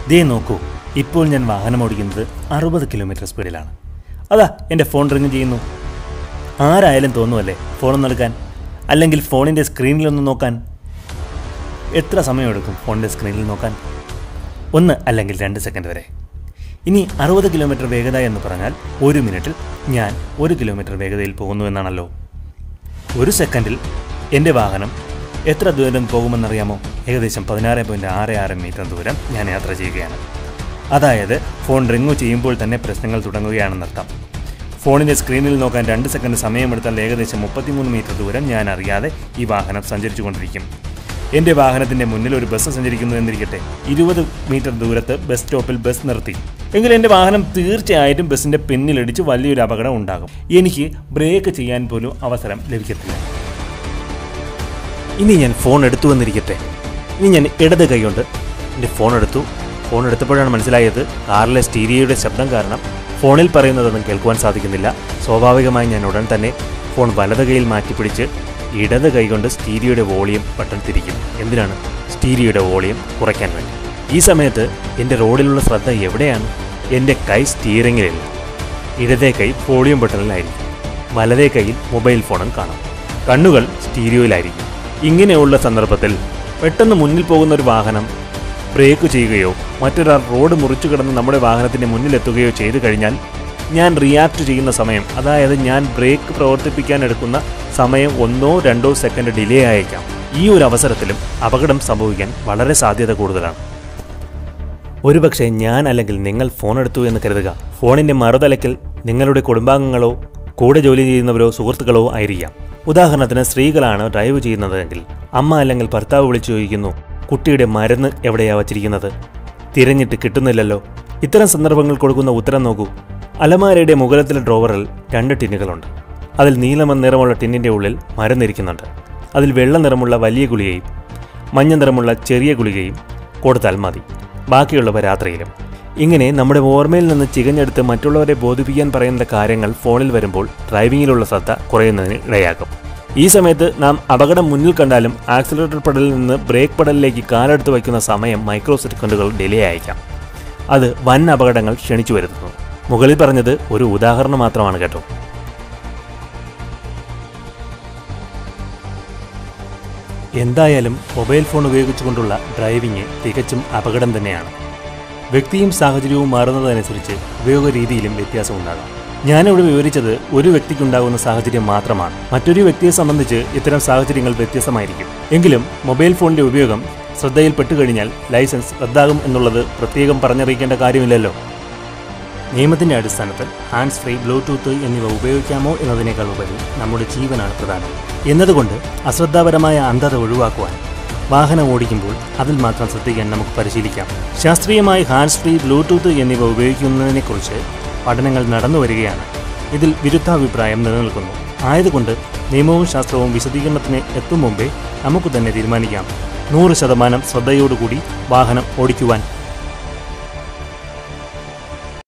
ദേ നോക്കൂ, ഇപ്പോൾ ഞാൻ വാഹനം ഓടിക്കുന്നത് 60 കിലോമീറ്റർ സ്പീഡിലാണ്. അതാ എൻ്റെ ഫോൺ റിങ് ചെയ്യുന്നു. ആരായാലും തോന്നുമല്ലേ ഫോണൊന്ന് എടുക്കാൻ, അല്ലെങ്കിൽ ഫോണിൻ്റെ സ്ക്രീനിലൊന്ന് നോക്കാൻ. എത്ര സമയമെടുക്കും ഫോണിൻ്റെ സ്ക്രീനിൽ നോക്കാൻ? 1 അല്ലെങ്കിൽ 2 സെക്കൻഡ് വരെ. ഇനി 60 കിലോമീറ്റർ വേഗത എന്ന് പറഞ്ഞാൽ 1 മിനിറ്റിൽ ഞാൻ 1 കിലോമീറ്റർ വേഗതയിൽ പോകുന്നു എന്നാണല്ലോ. 1 സെക്കൻഡിൽ എൻ്റെ വാഹനം എത്ര ദൂരം പോകുമെന്നറിയാമോ? ഏകദേശം 16.66 മീറ്റർ ദൂരം ഞാൻ യാത്ര ചെയ്യുകയാണ്. അതായത് ഫോൺ റിങ്ങു ചെയ്യുമ്പോൾ തന്നെ പ്രശ്നങ്ങൾ തുടങ്ങുകയാണെന്നർത്ഥം. ഫോണിൻ്റെ സ്ക്രീനിൽ നോക്കാൻ 2 സെക്കൻഡ് സമയമെടുത്താൽ ഏകദേശം 33 മീറ്റർ ദൂരം ഞാൻ അറിയാതെ ഈ വാഹനം സഞ്ചരിച്ചു കൊണ്ടിരിക്കും. എൻ്റെ വാഹനത്തിൻ്റെ മുന്നിൽ ഒരു ബസ് സഞ്ചരിക്കുന്നു എന്നിരിക്കട്ടെ. 20 മീറ്റർ ദൂരത്ത് ബസ് സ്റ്റോപ്പിൽ ബസ് നിർത്തി എങ്കിൽ എൻ്റെ വാഹനം തീർച്ചയായിട്ടും ബസ്സിൻ്റെ പിന്നിലിടിച്ച് വലിയൊരു അപകടം ഉണ്ടാകും. എനിക്ക് ബ്രേക്ക് ചെയ്യാൻ പോലും അവസരം ലഭിക്കത്തില്ല. ഇനി ഞാൻ ഫോൺ എടുത്തു എന്നിരിക്കട്ടെ. ഇനി ഞാൻ ഇടത് കൈകൊണ്ട് എൻ്റെ ഫോൺ എടുത്തപ്പോഴാണ് മനസ്സിലായത് കാറിലെ സ്റ്റീരിയോയുടെ ശബ്ദം കാരണം ഫോണിൽ പറയുന്നതൊന്നും കേൾക്കുവാൻ സാധിക്കുന്നില്ല. സ്വാഭാവികമായി ഞാൻ ഉടൻ തന്നെ ഫോൺ വലത് കൈയിൽ മാറ്റിപ്പിടിച്ച് ഇടത് കൈകൊണ്ട് സ്റ്റീരിയോയുടെ വോളിയം ബട്ടൺ തിരിക്കും. എന്തിനാണ്? സ്റ്റീരിയോയുടെ വോളിയം കുറയ്ക്കാൻ വേണ്ടി. ഈ സമയത്ത് എൻ്റെ റോഡിലുള്ള ശ്രദ്ധ എവിടെയാണ്? എൻ്റെ കൈ സ്റ്റീറിങ്ങിലില്ല. ഇടതേ കൈ വോളിയം ബട്ടണിലായിരിക്കും. വലതേ കൈയിൽ മൊബൈൽ ഫോണും കാണാം. കണ്ണുകൾ സ്റ്റീരിയോയിലായിരിക്കും. ഇങ്ങനെയുള്ള സന്ദർഭത്തിൽ പെട്ടെന്ന് മുന്നിൽ പോകുന്ന ഒരു വാഹനം ബ്രേക്ക് ചെയ്യുകയോ മറ്റൊരാൾ റോഡ് മുറിച്ചു കിടന്ന് നമ്മുടെ വാഹനത്തിൻ്റെ മുന്നിലെത്തുകയോ ചെയ്തു കഴിഞ്ഞാൽ ഞാൻ റിയാക്ട് ചെയ്യുന്ന സമയം, അതായത് ഞാൻ ബ്രേക്ക് പ്രവർത്തിപ്പിക്കാൻ എടുക്കുന്ന സമയം 1-2 സെക്കൻഡ് ഡിലേ ആയേക്കാം. ഈ ഒരു അവസരത്തിലും അപകടം സംഭവിക്കാൻ വളരെ സാധ്യത കൂടുതലാണ്. ഒരുപക്ഷെ ഞാൻ അല്ലെങ്കിൽ നിങ്ങൾ ഫോൺ എടുത്തു എന്ന് കരുതുക. ഫോണിൻ്റെ മറുതലയ്ക്കൽ നിങ്ങളുടെ കുടുംബാംഗങ്ങളോ കൂടെ ജോലി ചെയ്യുന്നവരോ സുഹൃത്തുക്കളോ ആയിരിക്കാം. ഉദാഹരണത്തിന് സ്ത്രീകളാണ് ഡ്രൈവ് ചെയ്യുന്നതെങ്കിൽ അമ്മ അല്ലെങ്കിൽ ഭർത്താവ് വിളിച്ചു ചോദിക്കുന്നു, കുട്ടിയുടെ മരുന്ന് എവിടെയാ വച്ചിരിക്കുന്നത്? തിരഞ്ഞിട്ട് കിട്ടുന്നില്ലല്ലോ. ഇത്തരം സന്ദർഭങ്ങൾ കൊടുക്കുന്ന ഉത്തരം നോക്കൂ. അലമാരയുടെ മുകളിലത്തെ ഡ്രോവറിൽ 2 ടിന്നുകളുണ്ട്. അതിൽ നീല നിറമുള്ള ടിന്നിൻ്റെ ഉള്ളിൽ മരുന്നിരിക്കുന്നുണ്ട്. അതിൽ വെള്ള നിറമുള്ള വലിയ ഗുളികയും മഞ്ഞ നിറമുള്ള ചെറിയ ഗുളികയും കൊടുത്താൽ മതി. ബാക്കിയുള്ളവ രാത്രിയിലും. ഇങ്ങനെ നമ്മുടെ ഓർമ്മയിൽ നിന്ന് ചികഞ്ഞെടുത്ത് മറ്റുള്ളവരെ ബോധിപ്പിക്കാൻ പറയുന്ന കാര്യങ്ങൾ ഫോണിൽ വരുമ്പോൾ ഡ്രൈവിങ്ങിലുള്ള ശ്രദ്ധ കുറയുന്നതിന് ഇടയാക്കും. ഈ സമയത്ത് നാം അപകടം മുന്നിൽ കണ്ടാലും ആക്സിലറേറ്റർ പെഡലിൽ നിന്ന് ബ്രേക്ക് പെഡലിലേക്ക് കാലെടുത്ത് വയ്ക്കുന്ന സമയം മൈക്രോ സെക്കൻഡുകൾ ഡിലേ അയക്കാം. അത് വൻ അപകടങ്ങൾ ക്ഷണിച്ചു വരുത്തുന്നു. മുകളിൽ പറഞ്ഞത് ഒരു ഉദാഹരണം മാത്രമാണ് കേട്ടോ. എന്തായാലും മൊബൈൽ ഫോൺ ഉപയോഗിച്ചുകൊണ്ടുള്ള ഡ്രൈവിംഗ് തികച്ചും അപകടം തന്നെയാണ്. വ്യക്തിയും സാഹചര്യവും മാറുന്നതനുസരിച്ച് ഉപയോഗ രീതിയിലും വ്യത്യാസമുണ്ടാകാം. ഞാനിവിടെ വിവരിച്ചത് ഒരു വ്യക്തിക്കുണ്ടാകുന്ന സാഹചര്യം മാത്രമാണ്. മറ്റൊരു വ്യക്തിയെ സംബന്ധിച്ച് ഇത്തരം സാഹചര്യങ്ങൾ വ്യത്യസ്തമായിരിക്കും. എങ്കിലും മൊബൈൽ ഫോണിന്റെ ഉപയോഗം ശ്രദ്ധയിൽപ്പെട്ടുകഴിഞ്ഞാൽ ലൈസൻസ് റദ്ദാകും എന്നുള്ളത് പ്രത്യേകം പറഞ്ഞറിയിക്കേണ്ട കാര്യമില്ലല്ലോ. നിയമത്തിന്റെ അടിസ്ഥാനത്തിൽ ഹാൻഡ്സ് ഫ്രീ, ബ്ലൂടൂത്ത് എന്നിവ ഉപയോഗിക്കാമോ എന്നതിനേക്കാൾ ഉപരി നമ്മുടെ ജീവനാണ് പ്രധാനം. എന്നതുകൊണ്ട് അശ്രദ്ധാപരമായ അന്ധത ഒഴിവാക്കുവാൻ വാഹനം ഓടിക്കുമ്പോൾ അതിൽ മാത്രം ശ്രദ്ധിക്കാൻ നമുക്ക് പരിശീലിക്കാം. ശാസ്ത്രീയമായി ഹാൻഡ്സ് ഫ്രീ, ബ്ലൂടൂത്ത് എന്നിവ ഉപയോഗിക്കുന്നതിനെക്കുറിച്ച് പഠനങ്ങൾ നടന്നു വരികയാണ്. ഇതിൽ വിരുദ്ധാഭിപ്രായം നിലനിൽക്കുന്നു. ആയതുകൊണ്ട് നിയമവും ശാസ്ത്രവും വിശദീകരണത്തിന് എത്തും മുമ്പേ നമുക്ക് തന്നെ തീരുമാനിക്കാം 100% ശ്രദ്ധയോടുകൂടി വാഹനം ഓടിക്കുവാൻ.